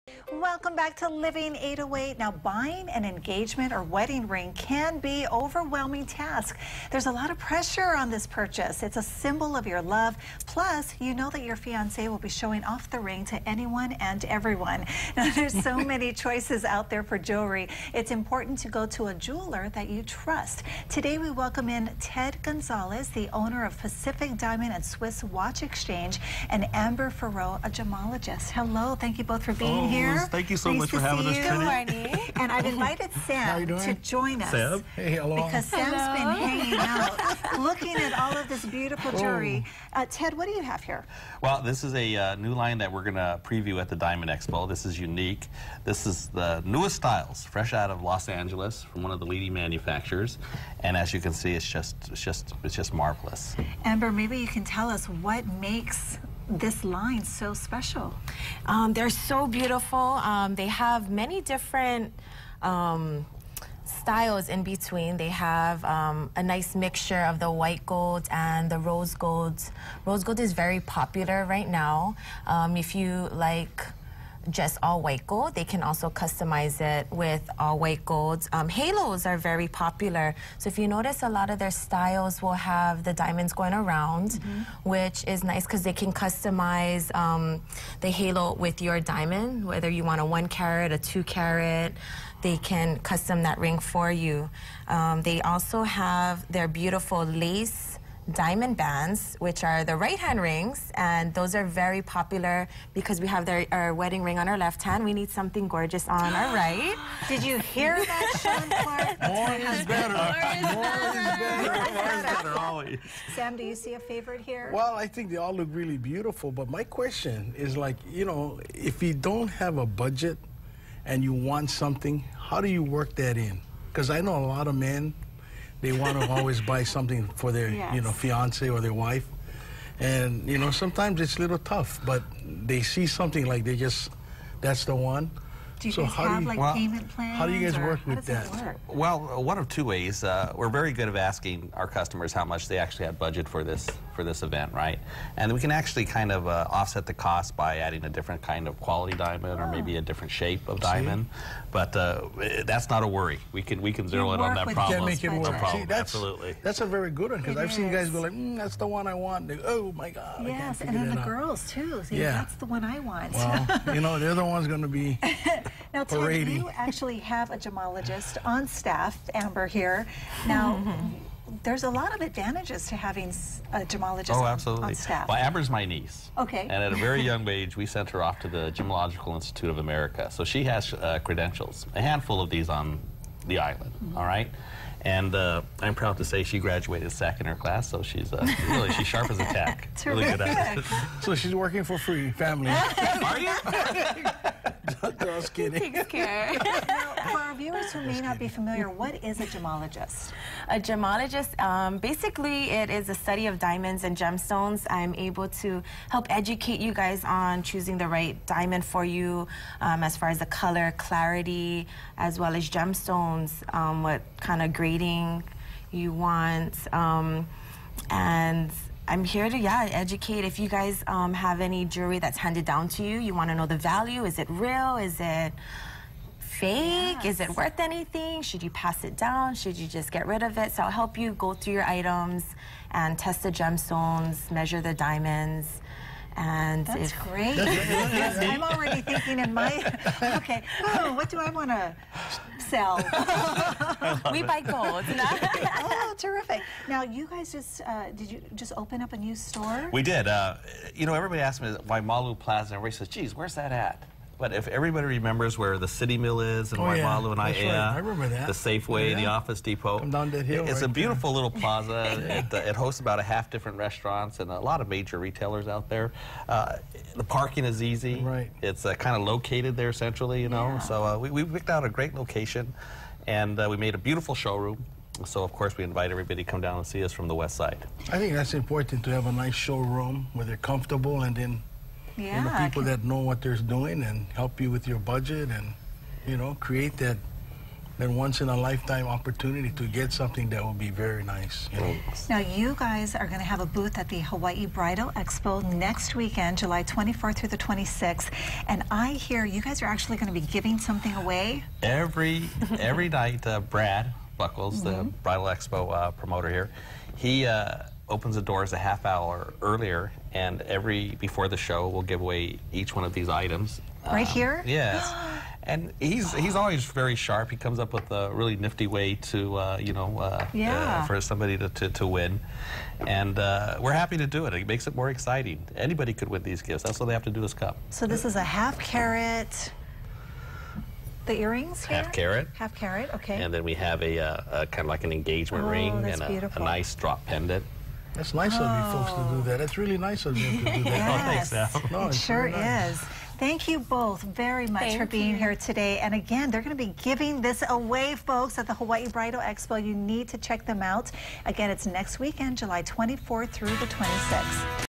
Welcome back to Living 808. Now, buying an engagement or wedding ring can be an overwhelming task. There's a lot of pressure on this purchase. It's a symbol of your love. Plus, you know that your fiancé will be showing off the ring to anyone and everyone. Now, there's so many choices out there for jewelry. It's important to go to a jeweler that you trust. Today, we welcome in Ted Gonzales, the owner of Pacific Diamond and Swiss Watch Exchange, and Amber Farrow, a gemologist. Hello, thank you both for being here. Thank you so much for having us today. Good morning. And I've invited Sam to join us. Sam? Hey, hello. Because Sam's been hanging out, looking at all of this beautiful jewelry. Ted, what do you have here? Well, this is a new line that we're going to preview at the Diamond Expo. This is unique. This is the newest styles, fresh out of Los Angeles from one of the leading manufacturers. And as you can see, it's just marvelous. Amber, maybe you can tell us what makes this line so special. They're so beautiful. They have many different styles in between. They have a nice mixture of the white gold and the rose gold. Rose gold is very popular right now. If you like just all white gold, they can also customize it with all white gold. Halos are very popular. So if you notice, a lot of their styles will have the diamonds going around, which is nice because they can customize the halo with your diamond, whether you want a 1 carat, a 2 carat. They can custom that ring for you. They also have their beautiful lace diamond bands, which are the right-hand rings, and those are very popular because we have our wedding ring on our left hand. We need something gorgeous on our right. Did you hear that, Sean Clark? More is better. More is better, always. Sam, do you see a favorite here? Well, I think they all look really beautiful, but my question is, like, you know, if you don't have a budget and you want something, how do you work that in? Because I know a lot of men, they want to always buy something for their, you know, fiance or their wife. And, you know, sometimes it's a little tough, but they see something like they just, that's the one. Do you guys have like payment plans? How do you guys work with that? Well, one of two ways. We're very good at asking our customers how much they actually had budget for this event, right? And we can actually kind of offset the cost by adding a different kind of quality diamond or maybe a different shape of diamond. But that's not a worry. We can zero in on that problem. Can't make it work. No problem. See, Absolutely. That's a very good one because I've seen guys go like, that's the one I want. They go, oh my God. Yes, and then the girls too. See, that's the one I want. Well, you know, they're the ones going to be now, Ted, you actually have a gemologist on staff, Amber here. Now, there's a lot of advantages to having a gemologist on staff. Well, Amber's my niece. Okay. And at a very young age, we sent her off to the Gemological Institute of America. So she has credentials, a handful of these on the island, all right? And I'm proud to say she graduated second in her class, so she's really, she's sharp as a tack. Really good at it. So she's working for free, family. Are you? Just kidding. Takes care. Now, for our viewers who may not be familiar, what is a gemologist? A gemologist, basically it is a study of diamonds and gemstones. I'm able to help educate you guys on choosing the right diamond for you as far as the color, clarity, as well as gemstones, what kind of grading you want. And I'm here to, educate. If you guys have any jewelry that's handed down to you, you want to know the value. Is it real? Is it fake? Yes. Is it worth anything? Should you pass it down? Should you just get rid of it? So I'll help you go through your items and test the gemstones, measure the diamonds. And that's great. Yes, I'm already thinking in my, okay, what do I want to sell? We buy gold. Oh, terrific. Now, you guys just, did you just open up a new store? We did. You know, everybody asks me why Waimalu Plaza, and everybody says, geez, where's that at? But if everybody remembers where the City Mill is and Waimalu and Aiea, I remember that. the Safeway, the Office Depot. Come down that hill. It's a beautiful little plaza. It hosts about a half different restaurants and a lot of major retailers out there. The parking is easy. Right. It's kind of located there centrally, you know. So we picked out a great location, and we made a beautiful showroom. So, of course, we invite everybody to come down and see us from the west side. I think that's important to have a nice showroom where they're comfortable and then you know, people that know what they're doing and help you with your budget and, you know, create that than once-in-a-lifetime opportunity to get something that will be very nice. You know? Now, you guys are going to have a booth at the Hawaii Bridal Expo next weekend, July 24th through the 26th. And I hear you guys are actually going to be giving something away. Every night, Brad Buckles, the Bridal Expo promoter here, he opens the doors a half hour earlier, and before the show, we'll give away each one of these items. Right here? Yes. And he's always very sharp. He comes up with a really nifty way to, for somebody to win. And we're happy to do it. It makes it more exciting. Anybody could win these gifts. That's all they have to do is come. So this is a half carat, the earrings here? Half carat. Half carat, okay. And then we have a kind of like an engagement ring and a nice drop pendant. That's nice of you folks to do that. That's really nice of them to do that. Yes, Oh, thanks, Al. No, it sure really nice. is. Thank you both very much for being here today. And again, they're going to be giving this away, folks, at the Hawaii Bridal Expo. You need to check them out. Again, it's next weekend, July 24th through the 26th.